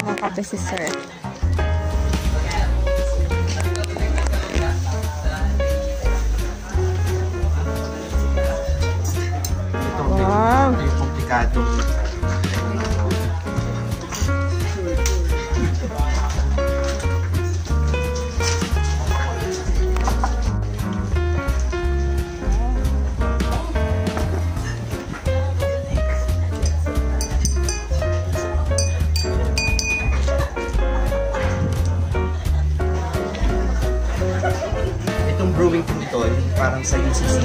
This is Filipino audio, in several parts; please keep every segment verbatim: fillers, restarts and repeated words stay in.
ng kape si Sir. Wow! Ito yung komplikado. Itong brewing po ito, parang sa U C C.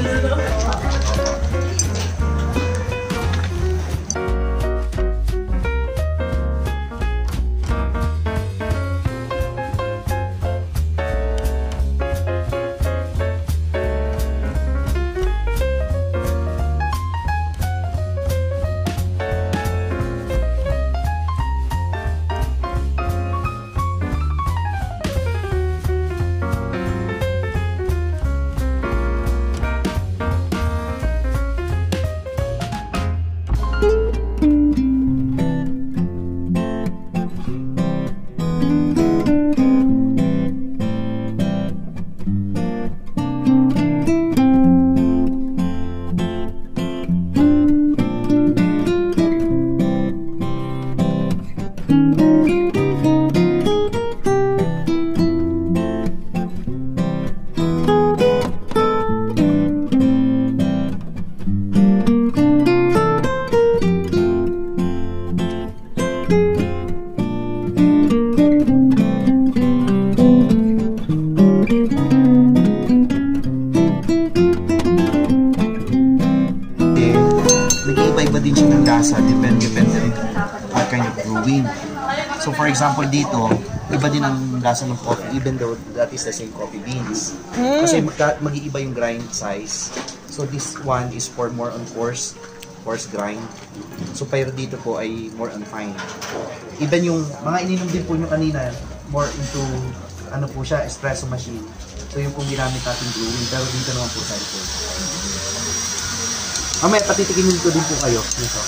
Nag-iiba-iba din siya ng lasa, depende, depende rin what kind of brewing. So for example dito, iba din ang lasa ng coffee even though that is the same coffee beans. Kasi mag-iiba yung grind size. So this one is for more on coarse, coarse grind. So pero dito po ay more on fine. Even yung mga ininom din po nyo kanina, more into ano po siya, espresso machine. So yung pong ginamit natin brewing, pero dito naman po sa ito. Mamaya, patitikinin ko din po kayo dito.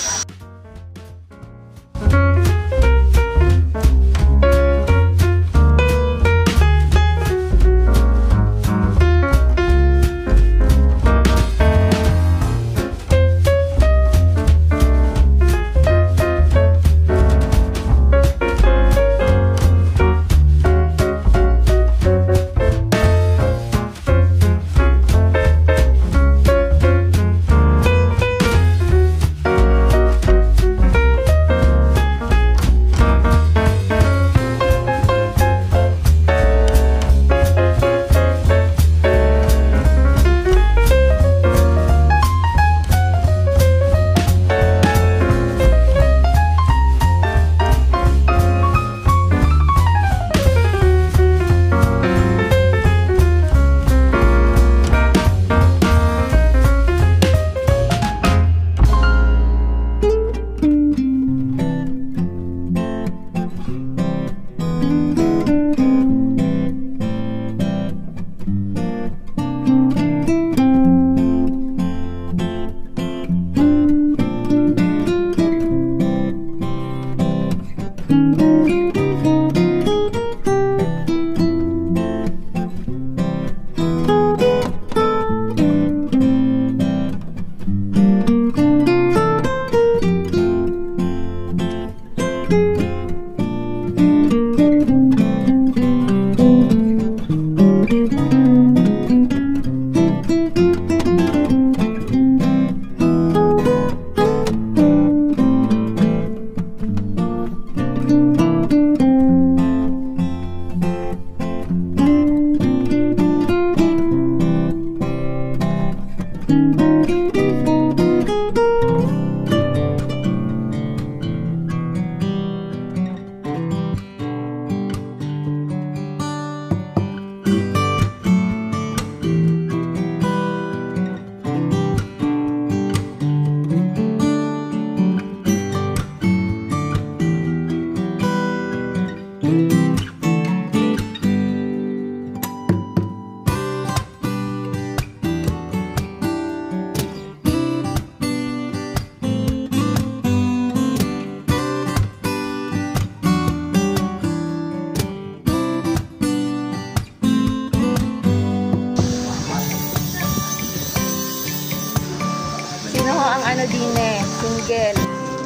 ang ano din eh, single.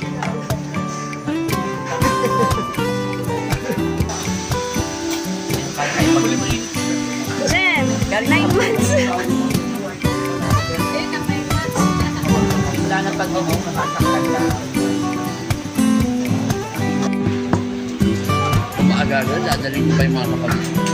Jem, nine months. Wala na pag-ibig, masasaktan lang. Maaga-aga, dadalhin ko pa yung mga kapatid.